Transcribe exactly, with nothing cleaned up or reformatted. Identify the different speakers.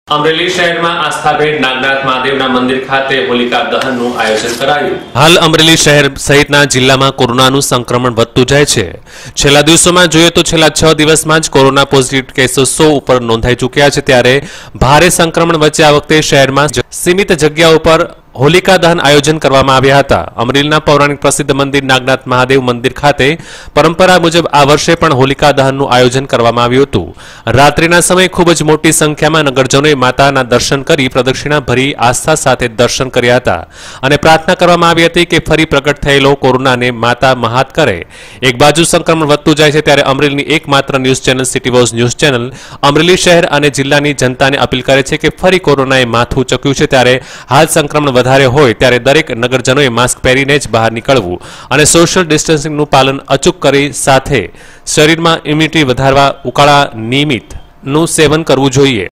Speaker 1: અમરેલી શહેરમાં આસ્થાભેટ નાગનાથ મહાદેવના મંદિર ખાતે હોલિકા દહનનું આયોજન કરાયું। હાલ અમરેલી શહેર સહિતના જિલ્લામાં કોરોનાનું સંક્રમણ વધતું જાય છે। છેલ્લા દિવસોમાં જોઈએ તો છેલ્લા છ દિવસમાં જ કોરોના પોઝિટિવ કેસો સો ઉપર નોંધાઈ ચૂક્યા છે। ત્યારે ભારે સંક્રમણ વચ્ચે આ વખતે શહેરમાં સીમિત જગ્યા ઉપર હોલિકા દહન આયોજન કરવામાં આવ્યા હતા। અમરેલીના પૌરાણિક પ્રસિદ્ધ મંદિર નાગનાથ મહાદેવ મંદિર ખાતે પરંપરા મુજબ આ વર્ષે પણ હોલિકા દહનનું આયોજન કરવામાં આવ્યું હતું। રાત્રિના સમયે ખૂબ જ મોટી સંખ્યામાં નગરજનોએ માતાના દર્શન કરી પ્રદક્ષિણા ભરી આસ્થા સાથે દર્શન કર્યા હતા અને પ્રાર્થના કરવામાં આવી હતી કે ફરી પ્રગટ થયેલો કોરોનાને માતા મહાત કરે। એક બાજુ સંક્રમણ વધતું જાય છે ત્યારે અમરેલીની એકમાત્ર ન્યૂઝ ચેનલ સિટી વોઝ ન્યૂઝ ચેનલ અમરેલી શહેર અને જિલ્લાની જનતાને અપીલ કરે છે કે ફરી કોરોનાએ માથું ચક્યું છે ત્યારે હાલ સંક્રમણ વધારે હોય ત્યારે દરેક નગરજનોએ માસ્ક પહેરીને જ બહાર નીકળવું અને સોશિયલ ડિસ્ટન્સિંગનું પાલન અચૂક કરી સાથે શરીરમાં ઇમ્યુનિટી વધારવા ઉકાળા નિયમિતનું સેવન કરવું જોઈએ।